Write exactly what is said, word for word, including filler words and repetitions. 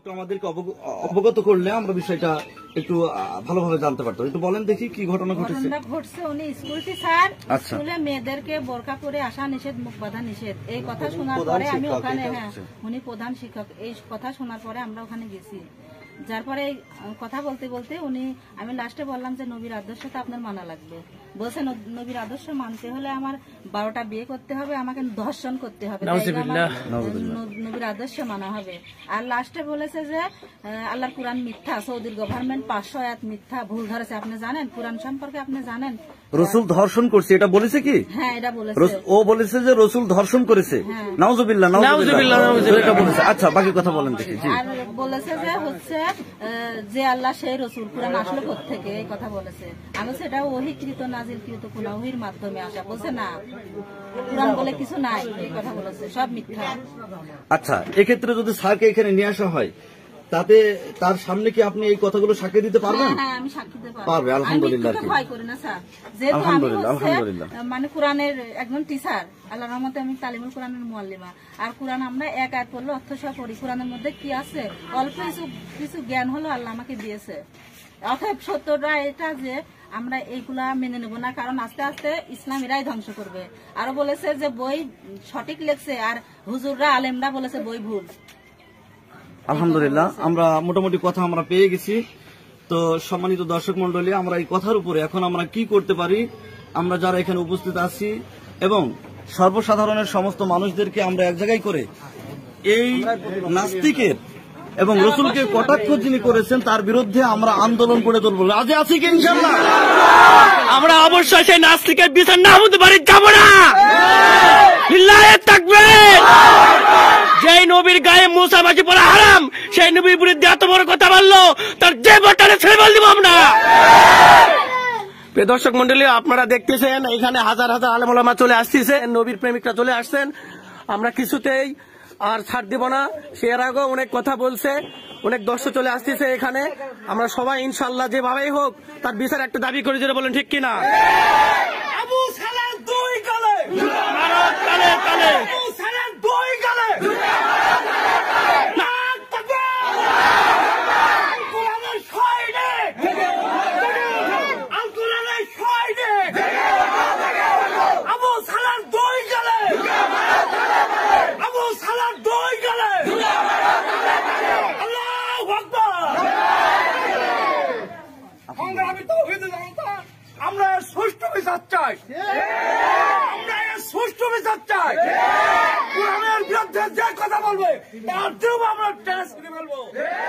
একটু আমাদেরকে অবগত করলে আমরা বিষয়টা একটু ভালোভাবে জানতে পারতাম। একটু বলেন দেখি কি ঘটনা ঘটেছে। ঘটছে উনি স্কুল টিচার, স্কুলে মেয়েদেরকে বোরকা পরে আসা নিষেধ, মুখ বাঁধা নিষেধ। এই কথা শোনার পরে আমি ওখানে, হ্যাঁ উনি প্রধান শিক্ষক, এই কথা শোনার পরে আমরা ওখানে গেছি। যার পরে কথা বলতে বলতে উনি, আমি লাস্টে বললাম যে নবীর আদর্শ তো আপনার মানা লাগবে। বলছে নবীর আদর্শ মানতে হলে আমার বারোটা বিয়ে করতে হবে, আমাকে ধর্ষণ করতে হবে, নবীর আদর্শ মানা হবে। আর লাস্টে বলেছে যে আল্লাহর কুরআন মিথ্যা, সৌদির গভর্নমেন্ট পাঁচশো আয়াত মিথ্যা, ভুল ধরেছে। আপনি জানেন কুরআন সম্পর্কে, আপনি জানেন রসুল ধর্ষণ করছে, এটা বলেছে কি? হ্যাঁ এটা বলেছে। ও বলেছে যে রসুল ধর্ষণ করেছে। নাউজুবিল্লাহ, নাউজুবিল্লাহ, এটা বলেছে। আচ্ছা বাকি কথা বলেন দেখি। আর বলেছে যে হচ্ছে যে আল্লাহ সেই রসুল, কুরআন আসলো কোত্থেকে, এই কথা বলেছে। আমি সেটা ওহীকৃত নাজিলকৃত কোন ওহীর মাধ্যমে আসা। বলছে না কুরআন বলে কিছু নাই, এই কথা বলেছে, সব মিথ্যা। আচ্ছা এক্ষেত্রে যদি স্যারকে এখানে নিয়ে আসা হয়, তাতে তার সামনে কি আপনি এই কথাগুলো সাক্ষী দিতে পারবেন? হ্যাঁ আমি সাক্ষী দিতে পারবো। পারবে, আলহামদুলিল্লাহ। আমি ভয় করি না স্যার, যেহেতু আমি মানে কোরআনের একজন টিচার, আল্লাহর রহমতে আমি তালিমুল কোরআনের মুআল্লিমা। আর কোরআন আমরা এক আয়াত পড়লে অর্থ সহ পড়ি। কোরআনের মধ্যে কি আছে অল্প কিছু কিছু জ্ঞান হলো আল্লাহ আমাকে দিয়েছে। অতএব সত্যটা এটা যে আমরা এইগুলা মেনে নেব না, কারণ আস্তে আস্তে ইসলাম এরাই ধ্বংস করবে। আরো বলেছে যে বই সঠিক লেখছে, আর হুজুররা আলেমরা বলেছে বই ভুল। আলহামদুলিল্লাহ, আমরা মোটামুটি কথা আমরা পেয়ে গেছি। তো সম্মানিত দর্শক মন্ডলী, আমরা এই কথার উপরে এখন আমরা কি করতে পারি, আমরা যারা এখানে উপস্থিত আছি এবং সর্বসাধারণের সমস্ত মানুষদেরকে আমরা এক জায়গায় করে এই নাস্তিকের এবং রসুলকে কটাক্ষ যিনি করেছেন তার বিরুদ্ধে আমরা আন্দোলন করে তুলব। রাজি আছি কি ইনশাআল্লাহ? আমরা অবশ্যই সেই নাস্তিকের বিচার না হতে পারি, যাব না। লিল্লাহি তাকবীর। যেই নবীর গায়ে মুসাবাজি পড়া হারাম, সেই নবীর বিরুদ্ধে এত বড় কথা বললো, তার যে বটানে ছেড়ে বল দিব আমরা। প্রিয় দর্শক মন্ডলী, আপনারা দেখতেছেন এখানে হাজার হাজার আলেম ওলামা চলে আসতেছে, নবীর প্রেমিকরা চলে আসছেন। আমরা কিছুতেই আর ছাড় দিব না। সে এর আগেও অনেক কথা বলছে, অনেক দর্শক চলে আসতেছে এখানে। আমরা সবাই ইনশাআল্লাহ যেভাবেই হোক তার বিচার একটা দাবি করে, যেটা বলেন ঠিক কিনা? আবু সালাম দুই গালে, ভারত কালে কালে, আবু সালাম দুই গালে, নাক তাকবীর, কোরআনের শহীদে, আল কোরআনের শহীদে, আবু সালাম দুই গালে, আবু সালাম দুই গালে, আল্লাহু আকবার। সংগ্রামী তাওহীদের জনতা, আমরা সুষ্ঠু বিচার চাই, আমরা সুষ্ঠু বিচার চাই। কোরআনের বিরুদ্ধে যে কথা বলবে তার জন্য আমরা টেস্ট করে ফেলবো।